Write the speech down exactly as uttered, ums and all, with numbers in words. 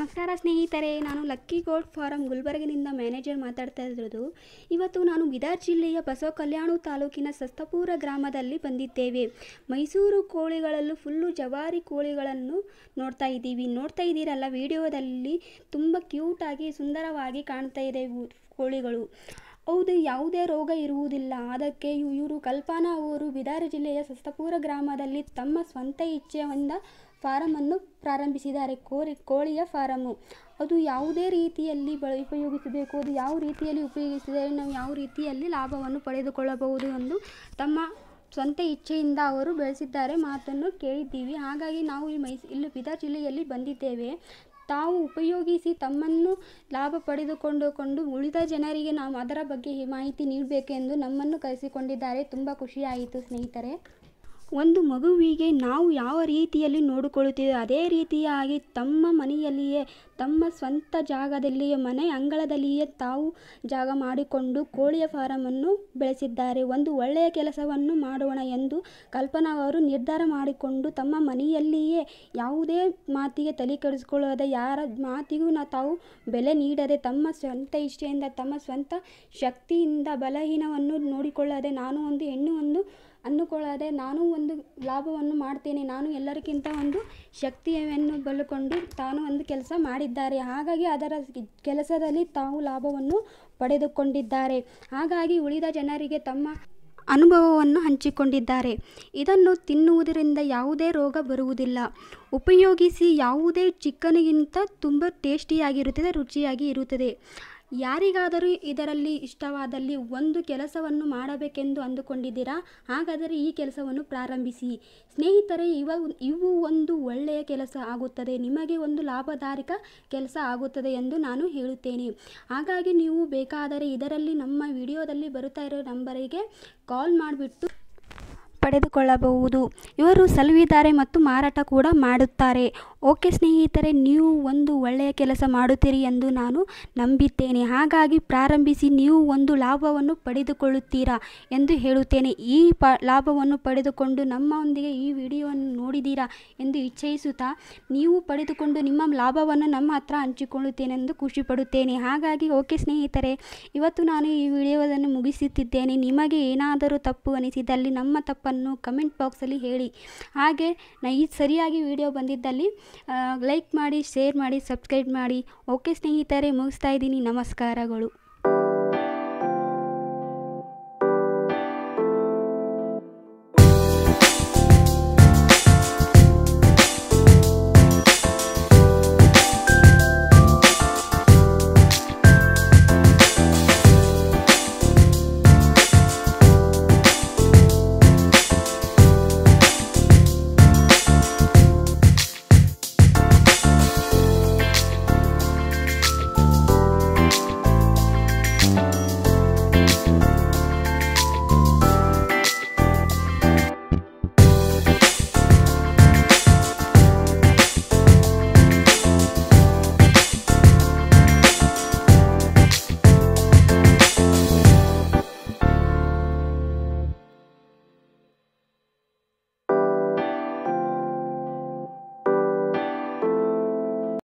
ನಮಸ್ಕಾರ ಸ್ನೇಹಿತರೆ, ನಾನು ಲಕ್ಕಿ ಗೋಲ್ಡ್ ಫಾರಂ ಗುಲ್ಬರ್ಗಿನಿಂದ ಮ್ಯಾನೇಜರ್ ಮಾತಾಡ್ತಾ ಇರೋದು. ಇವತ್ತು ನಾನು ಬೀದರ್ ಜಿಲ್ಲೆಯ ಬಸವಕಲ್ಯಾಣ ತಾಲೂಕಿನ ಸಸ್ತಪುರ ಗ್ರಾಮದಲ್ಲಿ ಬಂದಿದ್ದೇವೆ. ಮೈಸೂರು ಕೋಳಿಗಳಲ್ಲೂ ಫುಲ್ಲು ಜವಾರಿ ಕೋಳಿಗಳನ್ನು ನೋಡ್ತಾ ಇದ್ದೀವಿ. ನೋಡ್ತಾ ಇದ್ದೀರಲ್ಲ ವಿಡಿಯೋದಲ್ಲಿ, ತುಂಬ ಕ್ಯೂಟಾಗಿ ಸುಂದರವಾಗಿ ಕಾಣ್ತಾ ಇದೆ ಕೋಳಿಗಳು. ಹೌದು, ಯಾವುದೇ ರೋಗ ಇರುವುದಿಲ್ಲ. ಅದಕ್ಕೆ ಇವರು ಕಲ್ಪನಾ ಅವರು ಬೀದರ್ ಜಿಲ್ಲೆಯ ಸಸ್ತಪುರ ಗ್ರಾಮದಲ್ಲಿ ತಮ್ಮ ಸ್ವಂತ ಇಚ್ಛೆಯಿಂದ ಫಾರಮನ್ನು ಪ್ರಾರಂಭಿಸಿದ್ದಾರೆ. ಕೋರಿ ಕೋಳಿಯ ಫಾರಮು ಅದು ಯಾವುದೇ ರೀತಿಯಲ್ಲಿ ಬ ಉಪಯೋಗಿಸಬೇಕು, ಅದು ಯಾವ ರೀತಿಯಲ್ಲಿ ಉಪಯೋಗಿಸಿದರೆ ನಾವು ಯಾವ ರೀತಿಯಲ್ಲಿ ಲಾಭವನ್ನು ಪಡೆದುಕೊಳ್ಳಬಹುದು ಎಂದು ತಮ್ಮ ಸ್ವಂತ ಇಚ್ಛೆಯಿಂದ ಅವರು ಬೆಳೆಸಿದ್ದಾರೆ ಮಾತನ್ನು ಕೇಳಿದ್ದೀವಿ. ಹಾಗಾಗಿ ನಾವು ಈ ಮೈಸ್ ಇಲ್ಲಿ ಬೀದರ್ ಜಿಲ್ಲೆಯಲ್ಲಿ ಬಂದಿದ್ದೇವೆ. ತಾವು ಉಪಯೋಗಿಸಿ ತಮ್ಮನ್ನು ಲಾಭ ಪಡೆದುಕೊಂಡು ಕೊಂಡು ಉಳಿದ ಜನರಿಗೆ ನಾವು ಅದರ ಬಗ್ಗೆ ಮಾಹಿತಿ ನೀಡಬೇಕೆಂದು ನಮ್ಮನ್ನು ಕರೆಸಿಕೊಂಡಿದ್ದಾರೆ. ತುಂಬ ಖುಷಿಯಾಯಿತು ಸ್ನೇಹಿತರೆ. ಒಂದು ಮಗುವಿಗೆ ನಾವು ಯಾವ ರೀತಿಯಲ್ಲಿ ನೋಡಿಕೊಳ್ಳುತ್ತೇವೆ ಅದೇ ರೀತಿಯಾಗಿ ತಮ್ಮ ಮನೆಯಲ್ಲಿಯೇ, ತಮ್ಮ ಸ್ವಂತ ಜಾಗದಲ್ಲಿಯೇ, ಮನೆ ಅಂಗಳದಲ್ಲಿಯೇ ತಾವು ಜಾಗ ಮಾಡಿಕೊಂಡು ಕೋಳಿಯ ಫಾರಮನ್ನು ಬೆಳೆಸಿದ್ದಾರೆ. ಒಂದು ಒಳ್ಳೆಯ ಕೆಲಸವನ್ನು ಮಾಡೋಣ ಎಂದು ಕಲ್ಪನಾ ಅವರು ನಿರ್ಧಾರ ಮಾಡಿಕೊಂಡು ತಮ್ಮ ಮನೆಯಲ್ಲಿಯೇ ಯಾವುದೇ ಮಾತಿಗೆ ತಲೆ ಕೆಡಿಸಿಕೊಳ್ಳದೆ, ಯಾರ ಮಾತಿಗೂ ನಾ ತಾವು ಬೆಲೆ ನೀಡದೆ, ತಮ್ಮ ಸ್ವಂತ ಇಚ್ಛೆಯಿಂದ, ತಮ್ಮ ಸ್ವಂತ ಶಕ್ತಿಯಿಂದ ಬಲಹೀನವನ್ನು ನೋಡಿಕೊಳ್ಳದೆ, ನಾನು ಒಂದು ಹೆಣ್ಣು ಒಂದು ಅಂದುಕೊಳ್ಳದೆ ನಾನು ಒಂದು ಲಾಭವನ್ನು ಮಾಡ್ತೇನೆ, ನಾನು ಎಲ್ಲರಿಗಿಂತ ಒಂದು ಶಕ್ತಿಯನ್ನು ಬಲಕೊಂಡು ತಾನು ಒಂದು ಕೆಲಸ ಮಾಡಿದ್ದಾರೆ. ಹಾಗಾಗಿ ಅದರ ಕೆಲಸದಲ್ಲಿ ತಾವು ಲಾಭವನ್ನು ಪಡೆದುಕೊಂಡಿದ್ದಾರೆ. ಹಾಗಾಗಿ ಉಳಿದ ಜನರಿಗೆ ತಮ್ಮ ಅನುಭವವನ್ನು ಹಂಚಿಕೊಂಡಿದ್ದಾರೆ. ಇದನ್ನು ತಿನ್ನುವುದರಿಂದ ಯಾವುದೇ ರೋಗ ಬರುವುದಿಲ್ಲ. ಉಪಯೋಗಿಸಿ, ಯಾವುದೇ ಚಿಕನ್ಗಿಂತ ತುಂಬ ಟೇಸ್ಟಿಯಾಗಿರುತ್ತದೆ, ರುಚಿಯಾಗಿ ಇರುತ್ತದೆ. ಯಾರಿಗಾದರೂ ಇದರಲ್ಲಿ ಇಷ್ಟವಾದಲ್ಲಿ ಒಂದು ಕೆಲಸವನ್ನು ಮಾಡಬೇಕೆಂದು ಅಂದುಕೊಂಡಿದ್ದೀರಾ? ಹಾಗಾದರೆ ಈ ಕೆಲಸವನ್ನು ಪ್ರಾರಂಭಿಸಿ ಸ್ನೇಹಿತರೆ. ಇವ ಇವು ಒಂದು ಒಳ್ಳೆಯ ಕೆಲಸ ಆಗುತ್ತದೆ, ನಿಮಗೆ ಒಂದು ಲಾಭದಾಯಕ ಕೆಲಸ ಆಗುತ್ತದೆ ಎಂದು ನಾನು ಹೇಳುತ್ತೇನೆ. ಹಾಗಾಗಿ ನೀವು ಬೇಕಾದರೆ ಇದರಲ್ಲಿ ನಮ್ಮ ವಿಡಿಯೋದಲ್ಲಿ ಬರುತ್ತಾ ಇರೋ ನಂಬರಿಗೆ ಕಾಲ್ ಮಾಡಿಬಿಟ್ಟು ಪಡೆದುಕೊಳ್ಳಬಹುದು. ಇವರು ಸಲುವಿದ್ದಾರೆ ಮತ್ತು ಮಾರಾಟ ಕೂಡ ಮಾಡುತ್ತಾರೆ. ಓಕೆ ಸ್ನೇಹಿತರೆ, ನೀವು ಒಂದು ಒಳ್ಳೆಯ ಕೆಲಸ ಮಾಡುತ್ತೀರಿ ಎಂದು ನಾನು ನಂಬಿದ್ದೇನೆ. ಹಾಗಾಗಿ ಪ್ರಾರಂಭಿಸಿ, ನೀವು ಒಂದು ಲಾಭವನ್ನು ಪಡೆದುಕೊಳ್ಳುತ್ತೀರಾ ಎಂದು ಹೇಳುತ್ತೇನೆ. ಈ ಪ ಲಾಭವನ್ನು ಪಡೆದುಕೊಂಡು ನಮ್ಮೊಂದಿಗೆ ಈ ವಿಡಿಯೋವನ್ನು ನೋಡಿದ್ದೀರಾ ಎಂದು ಇಚ್ಛಯಿಸುತ್ತಾ, ನೀವು ಪಡೆದುಕೊಂಡು ನಿಮ್ಮ ಲಾಭವನ್ನು ನಮ್ಮ ಹತ್ರ ಹಂಚಿಕೊಳ್ಳುತ್ತೇನೆ ಎಂದು ಖುಷಿ ಪಡುತ್ತೇನೆ. ಹಾಗಾಗಿ ಓಕೆ ಸ್ನೇಹಿತರೆ, ಇವತ್ತು ನಾನು ಈ ವಿಡಿಯೋವನ್ನು ಮುಗಿಸುತ್ತಿದ್ದೇನೆ. ನಿಮಗೆ ಏನಾದರೂ ತಪ್ಪು ಅನಿಸಿದಲ್ಲಿ ನಮ್ಮ ತಪ್ಪನ್ನು ಕಮೆಂಟ್ ಬಾಕ್ಸಲ್ಲಿ ಹೇಳಿ. ಹಾಗೆ ನಾ ಈ ಸರಿಯಾಗಿ ವಿಡಿಯೋ ಬಂದಿದ್ದಲ್ಲಿ ಲೈಕ್ ಮಾಡಿ, ಶೇರ್ ಮಾಡಿ, ಸಬ್ಸ್ಕ್ರೈಬ್ ಮಾಡಿ. ಓಕೆ ಸ್ನೇಹಿತರೆ, ಮುಗಿಸ್ತಾ ಇದ್ದೀನಿ. ನಮಸ್ಕಾರಗಳು.